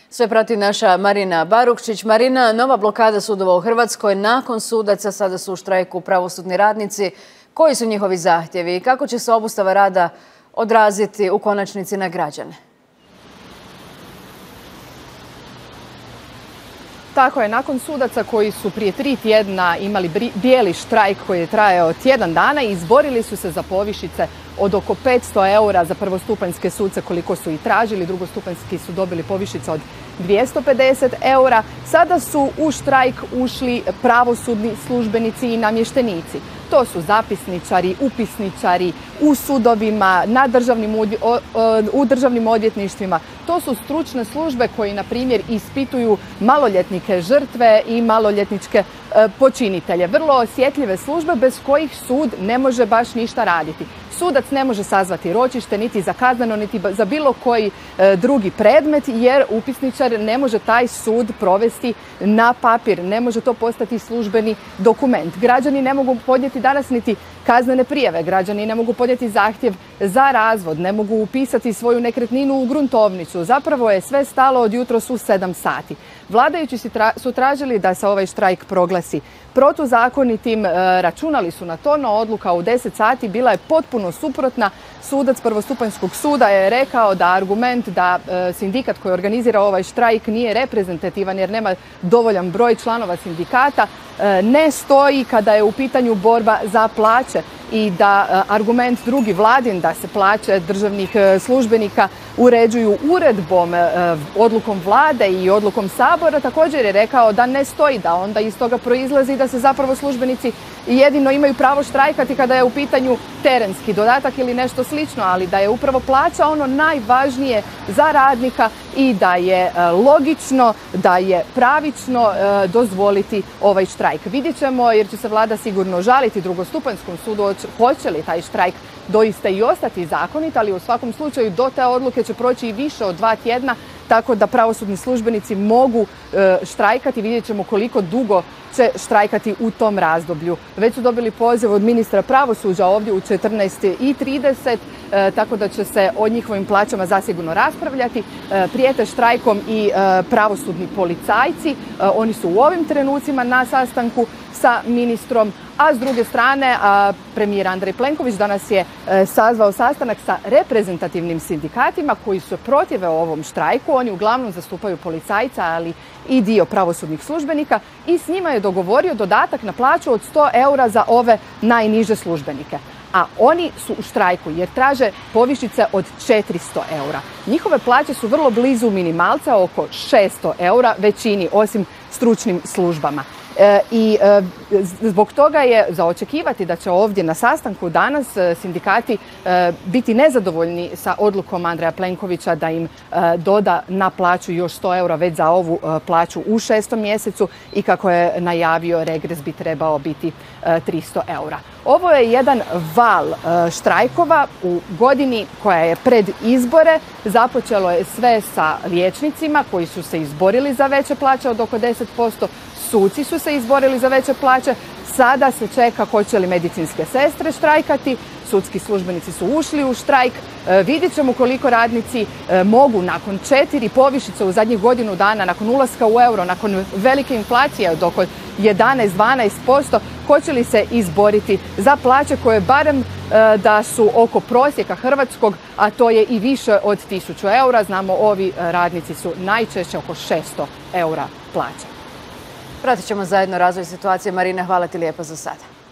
Sve prati naša Marina Barukčić. Marina, nova blokada sudova u Hrvatskoj. Nakon sudaca sada su u štrajku pravosudni radnici. Koji su njihovi zahtjevi i kako će se obustava rada odraziti u konačnici na građane? Tako je, nakon sudaca koji su prije 3 tjedna imali bijeli štrajk koji je trajao tjedan dana i izborili su se za povišice od oko 500 eura za prvostupanjske suce koliko su i tražili, drugostupanjski su dobili povišice od 250 eura. Sada su u štrajk ušli pravosudni službenici i namještenici. To su zapisničari, upisničari u sudovima, u državnim odvjetništvima. To su stručne službe koji, na primjer, ispituju maloljetnike žrtve i maloljetničke počinitelje. Vrlo osjetljive službe bez kojih sud ne može baš ništa raditi. Sudac ne može sazvati ročište niti za kazneno, niti za bilo koji drugi predmet, jer upisničar ne može taj sud provesti na papir, ne može to postati službeni dokument. Građani ne mogu podnijeti danas niti kaznene prijave, građani ne mogu podnijeti zahtjev za razvod, ne mogu upisati svoju nekretninu u gruntovnicu. Zapravo je sve stalo od jutros u 7 sati. Vladajući su tražili da se ovaj štrajk proglasi protuzakonitim, računali su na to, no odluka u 10 sati bila je potpuno suprotna. Sudac prvostupanjskog suda je rekao da argument da sindikat koji organizira ovaj štrajk nije reprezentativan jer nema dovoljan broj članova sindikata ne stoji kada je u pitanju borba za plaće i da argument drugi vladin da se plaće državnih službenika uređuju uredbom, odlukom vlade i odlukom Sabora, također je rekao da ne stoji, da onda iz toga proizlazi da se zapravo službenici jedino imaju pravo štrajkati kada je u pitanju terenski dodatak ili nešto slično, ali da je upravo plaća ono najvažnije za radnika i da je logično, da je pravično dozvoliti ovaj štrajk. Vidjet ćemo, jer će se vlada sigurno žaliti drugostupanjskom sudu hoće li taj štrajk doista i ostati zakonit, ali u svakom slučaju do te odluke će proći i više od 2 tjedna, tako da pravosudni službenici mogu štrajkati. Vidjet ćemo koliko dugo će štrajkati u tom razdoblju. Već su dobili poziv od ministra pravosuđa ovdje u 14:30, tako da će se o njihovim plaćama zasigurno raspravljati. Prijete štrajkom i pravosudni policajci. Oni su u ovim trenucima na sastanku sa ministrom, a s druge strane premijer Andrej Plenković danas je sazvao sastanak sa reprezentativnim sindikatima koji se protive ovom štrajku. Oni uglavnom zastupaju policajca, ali i dio pravosudnih službenika, i s njima je dogovorio dodatak na plaću od 100 eura za ove najniže službenike. A oni su u štrajku jer traže povišice od 400 eura. Njihove plaće su vrlo blizu minimalca, oko 600 eura većini, osim stručnim službama. I zbog toga je za očekivati da će ovdje na sastanku danas sindikati biti nezadovoljni sa odlukom Andreja Plenkovića da im doda na plaću još 100 eura već za ovu plaću u 6. mjesecu i kako je najavio regres bi trebao biti 300 eura. Ovo je jedan val štrajkova u godini koja je pred izbore. Započelo je sve sa liječnicima koji su se izborili za veće plaće od oko 10%. Suci su se izborili za veće plaće. Sada se čeka hoće li medicinske sestre štrajkati. Sudski službenici su ušli u štrajk. Vidjet ćemo koliko radnici mogu nakon 4 povišice u zadnjih godinu dana, nakon ulaska u euro, nakon velike inflacije od oko 11-12%, hoće li se izboriti za plaće koje barem da su oko prosjeka hrvatskog, a to je i više od 1000 eura. Znamo, ovi radnici su najčešće oko 600 eura plaća. Pratit ćemo zajedno razvoj situacije. Marina, hvala ti lijepo za sada.